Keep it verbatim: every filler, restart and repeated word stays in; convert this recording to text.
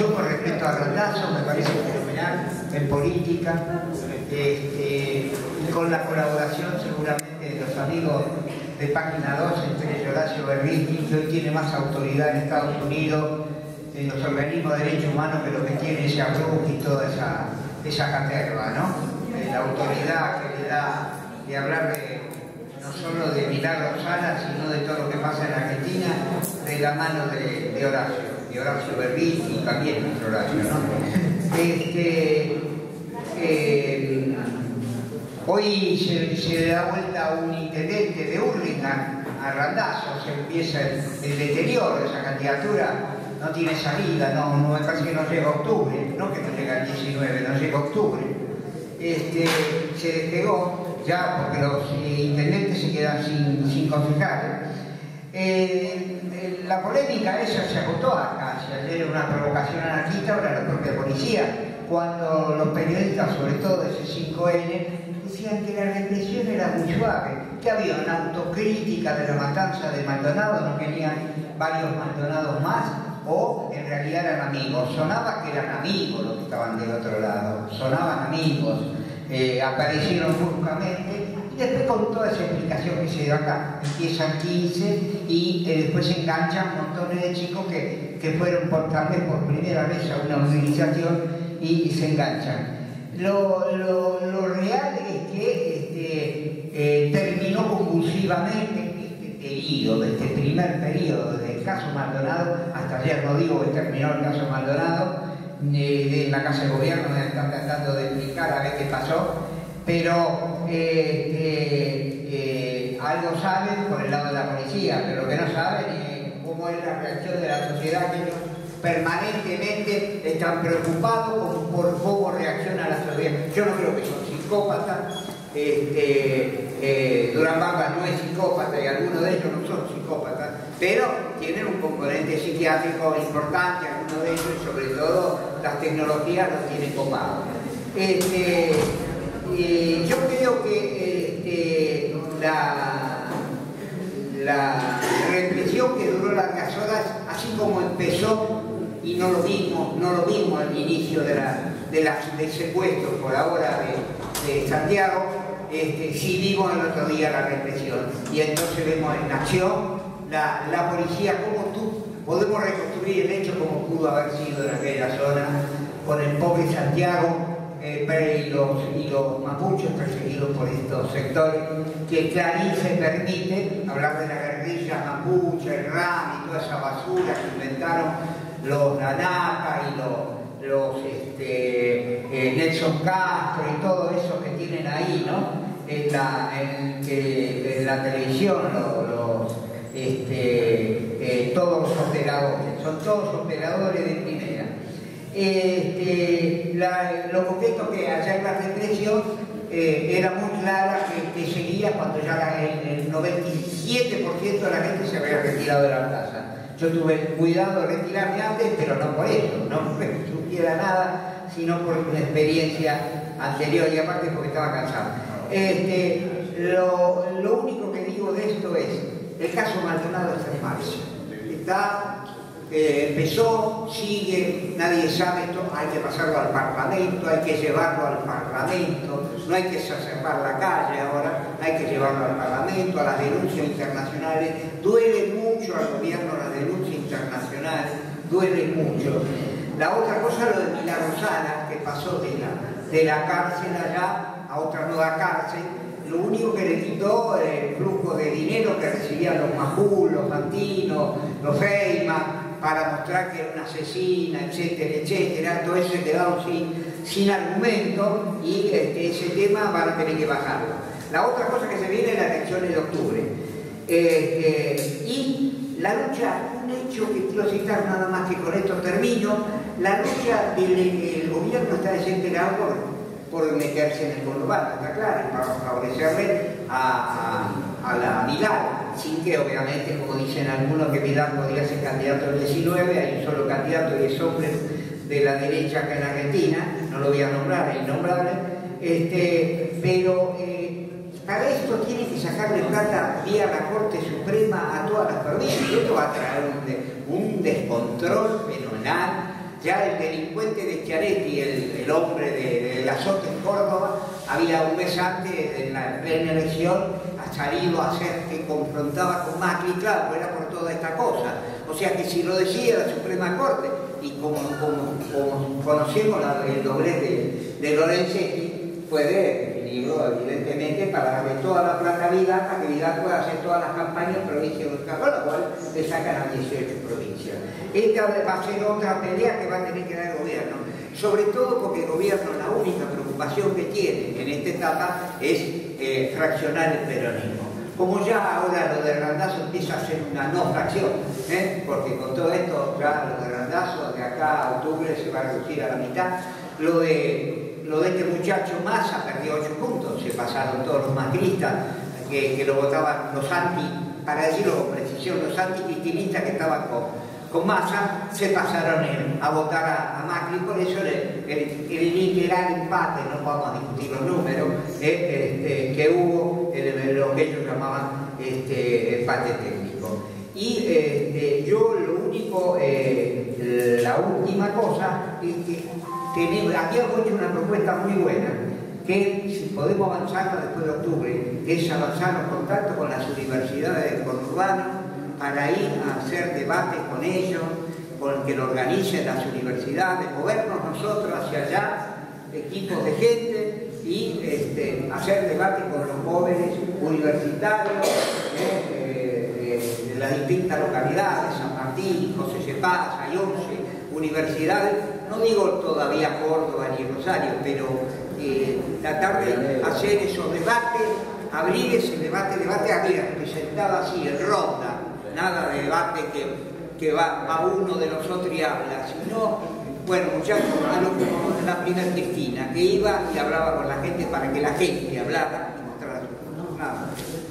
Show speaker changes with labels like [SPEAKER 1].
[SPEAKER 1] yo con respecto a Randazzo me parece fenomenal en política, este, y con la colaboración seguramente de los amigos de Página dos, entre Horacio Berbisky, que hoy tiene más autoridad en Estados Unidos, en los organismos de derechos humanos, que lo que tiene ese Arruz y toda esa, esa caterva, ¿no? Eh, la autoridad que le da de hablar de, no solo de Milagro Sala, sino de todo lo que pasa en Argentina, de la mano de, de Horacio, de Horacio Berbisky y también nuestro Horacio, ¿no? Este, eh, hoy se, se da vuelta a un intendente de Hurlingham, a Randazzo, se empieza el, el deterioro de esa candidatura, no tiene salida, no, no, me parece que no llega a octubre, no que no llega al diecinueve, no llega a octubre. Este, se despegó ya porque los eh, intendentes se quedan sin, sin concejales. Eh, eh, la polémica esa se agotó acá, si ayer era una provocación anarquista, ahora la propia policía, cuando los periodistas, sobre todo de C cinco N, decían que la represión era muy suave, que había una autocrítica de la matanza de Maldonado, no querían varios Maldonados más, o en realidad eran amigos. Sonaba que eran amigos los que estaban del otro lado, sonaban amigos, eh, aparecieron bruscamente, y después con toda esa explicación que se dio acá, empiezan quince y eh, después se enganchan montones de chicos que, que fueron por, tal vez por primera vez a una movilización y, y se enganchan. Lo, lo, lo real es que este, eh, terminó convulsivamente herido de este primer periodo del caso Maldonado, hasta ayer no digo que terminó el caso Maldonado, eh, en la Casa de Gobierno me están tratando de explicar a ver qué pasó, pero eh, eh, eh, algo saben por el lado de la policía, pero lo que no saben es cómo es la reacción de la sociedad, que ellos permanentemente están preocupados por cómo reacciona la sociedad. Yo no creo que son psicópatas. Este, eh, Durán Bamba no es psicópata y algunos de ellos no son psicópatas, pero tienen un componente psiquiátrico importante, algunos de ellos, y sobre todo las tecnologías los tienen copados. Este, eh, yo creo que este, la, la represión que duró largas horas, así como empezó, y no lo vimos, no lo vimos al inicio de la, de la, del secuestro por ahora de, de Santiago. Este, sí vimos el otro día la represión, y entonces vemos en acción la, la policía, como tú, podemos reconstruir el hecho como pudo haber sido en aquella zona, con el pobre Santiago eh, y, los, y los mapuches perseguidos por estos sectores, que Clarín se permite hablar de la guerrilla mapuche, el R A M y toda esa basura que inventaron los Nanaka y los los este, eh, Nelson Castro y todo eso que tienen ahí, ¿no? En la, en, que, en la televisión, los, los, este, eh, todos los operadores, son todos operadores de primera. Este, la, lo concreto que ayer la represión eh, era muy clara, que, que seguía cuando ya la, el, el noventa y siete por ciento de la gente se había retirado de la plaza. Yo tuve cuidado de retirarme antes, pero no por eso, no porque supiera nada, sino por una experiencia anterior y aparte porque estaba cansado. Este, lo, lo único que digo de esto es, el caso Maldonado está en marcha. Está, eh, empezó, sigue, nadie sabe esto, hay que pasarlo al Parlamento, hay que llevarlo al Parlamento, no hay que exacerbar la calle ahora, hay que llevarlo al Parlamento, a las denuncias internacionales. Duele mucho al gobierno las denuncias internacionales, duele mucho. La otra cosa, lo de Milagro Sala, que pasó de la, de la cárcel allá a otra nueva cárcel, lo único que le quitó el flujo de dinero que recibían los Majul, los Fantinos, los Feynman, para mostrar que era una asesina, etcétera, etcétera. Todo eso se quedaron sin, sin argumento, y este, ese tema van a tener que bajarlo. La otra cosa que se viene es las elecciones de octubre. Eh, eh, y la lucha, un hecho que quiero citar nada más, que con esto termino, la lucha del el gobierno está desesperado por, por meterse en el conurbano, está claro, para favorecerle a, a, a la Vidal, sin que obviamente, como dicen algunos, que Vidal podría ser candidato al diecinueve, hay un solo candidato y es hombre de la derecha acá en Argentina, no lo voy a nombrar, es innombrable, este, pero eh, para esto tiene que sacarle plata vía la Corte Suprema a todas las provincias, y esto va a traer un, de, un descontrol fenomenal. Ya el delincuente de Schiaretti, el, el hombre de, de la Sota en Córdoba, había un mes antes, en la plena elección, ha salido a hacer que confrontaba con Macri, claro, pues era por toda esta cosa. O sea que si lo decía la Suprema Corte, y como, como, como conocemos la, el doblez de, de Lorenzetti, puede definirlo evidentemente para darle toda la plata a Vidal, para que Vidal pueda hacer todas las campañas en provincia de Oscar, con lo cual le sacan a dieciocho provincias. Esta va a ser otra pelea que va a tener que dar el gobierno, sobre todo porque el gobierno la única preocupación que tiene en esta etapa es eh, fraccionar el peronismo. Como ya ahora lo de Randazzo empieza a ser una no fracción, ¿eh? Porque con todo esto ya lo de Randazzo de acá a octubre se va a reducir a la mitad, lo de, lo de este muchacho Massa perdió ocho puntos, se pasaron todos los macristas que, que lo votaban, los anti, para decirlo con precisión, los anticristinistas que estaban con, con Massa, se pasaron en, a votar a, a Macri, por eso el, el, el literal empate, no vamos a discutir los números, eh, este, que hubo en lo que ellos llamaban este, empate técnico. Y este, yo lo único, eh, la última cosa es que tenemos, aquí hemos hecho una propuesta muy buena, que si podemos avanzarla después de octubre, es avanzar los contactos con las universidades del conurbano, para ir a hacer debates con ellos, con que lo organicen las universidades, movernos nosotros hacia allá, equipos de gente, y este, hacer debates con los jóvenes universitarios eh, eh, de las distintas localidades, San Martín, José Cepaz, hay once universidades, no digo todavía Córdoba ni Rosario, pero eh, tratar de hacer esos debates, abrir ese debate, debate abierto, sentado así, en ronda, nada de debate que, que va a uno de nosotros y habla, sino, bueno, muchachos, a lo como la primera Cristina, que iba y hablaba con la gente para que la gente hablara y mostrara su... nada.